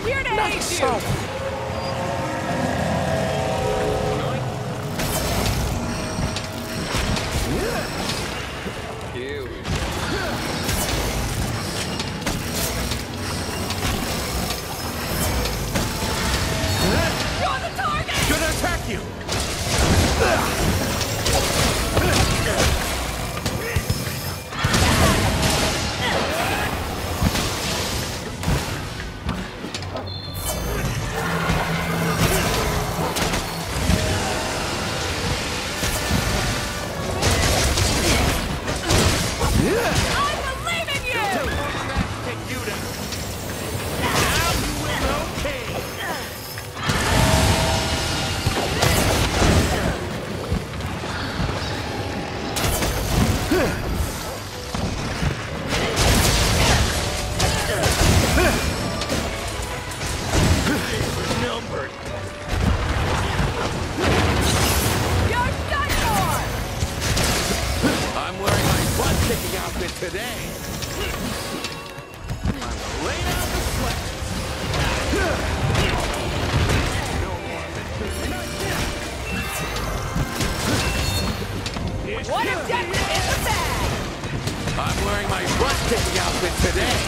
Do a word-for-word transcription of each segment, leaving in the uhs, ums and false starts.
Here to Nice. aid you! Here we go. You're the target! Gonna attack you! I believe in you! Take you down. Now you will know pain. Numbered. You're done for! I'm wearing my butt-kicking outfit today. I'm gonna lay down the sweat. No more It's What good. objective is the bag? I'm wearing my butt-kicking outfit today.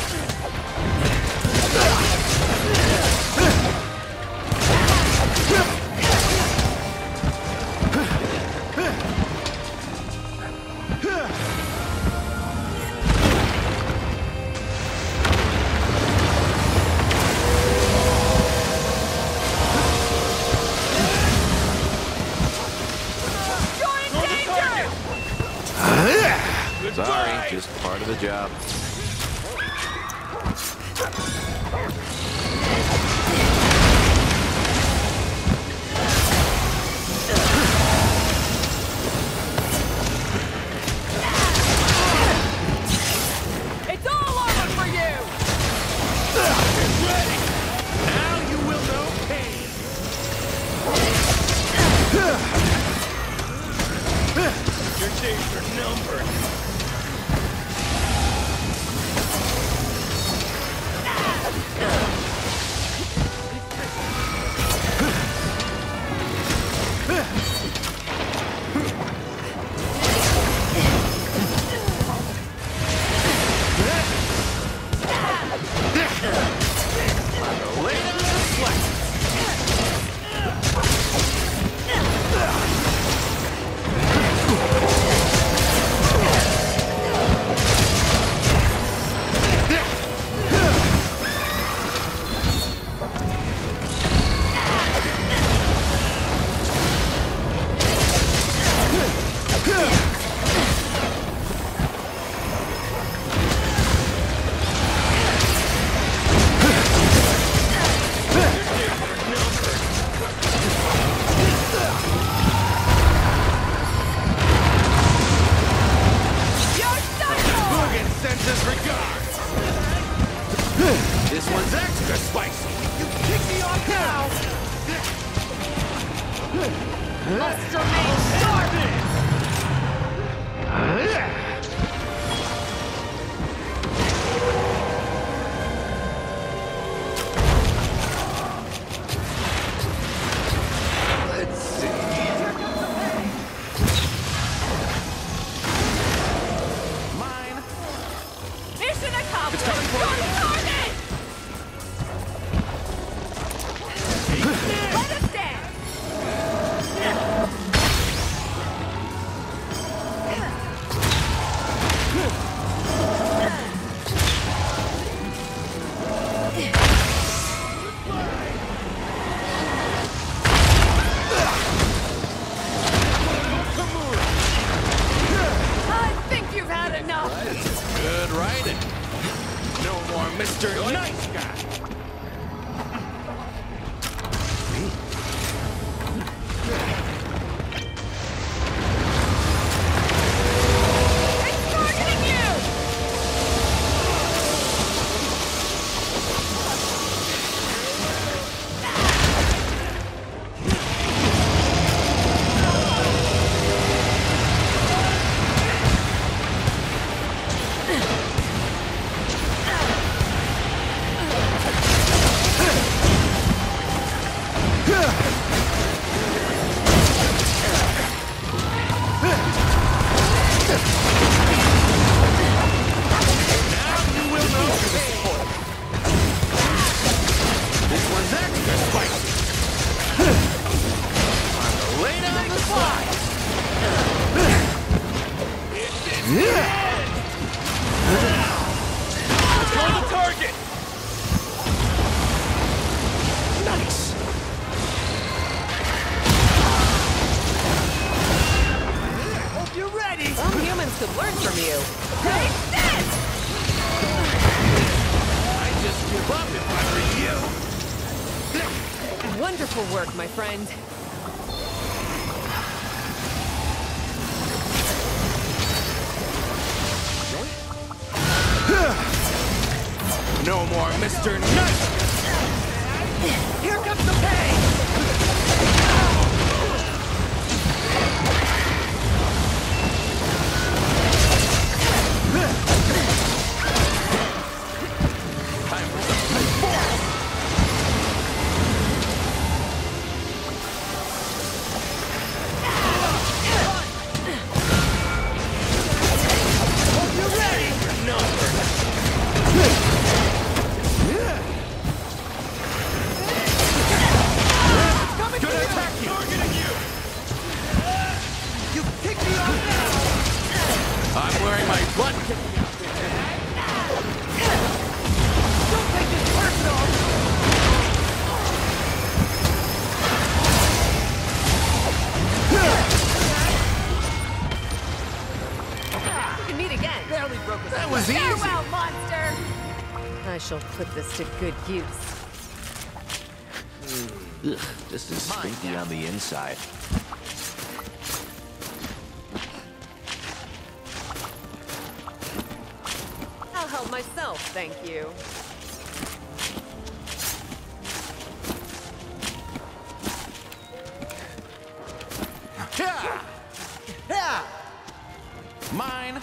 You're in danger! Sorry, just part of the job. It's all over for you! Get ready! Now you will know pain! Your days are numbered. Lay down the sweat. You're done for! Mugen sends his regards. This one's extra spicy. You kick me off now. Must remain sharp! Let's see. Mine. Mission accomplished! It's coming for You're you. the target! Let us stand! I think you've had enough! Good writing. No more Mister Nice Guy. It's targeting you! Wonderful work, my friend. No more Mister Knight! Here comes the pain! I'm wearing my butt. Don't take this personal! We can meet again. Barely broke us. That was easy. Farewell, monster! I shall put this to good use. Ugh, this is stinky on the inside. I'll help myself, thank you. Yeah. Yeah. Mine.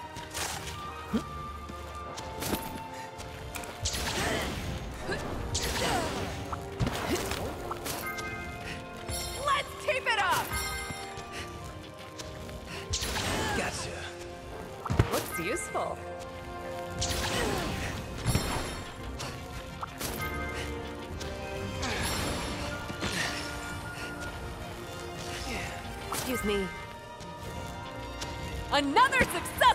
Let's tape it up! Gotcha. Looks useful. Excuse me. Another success!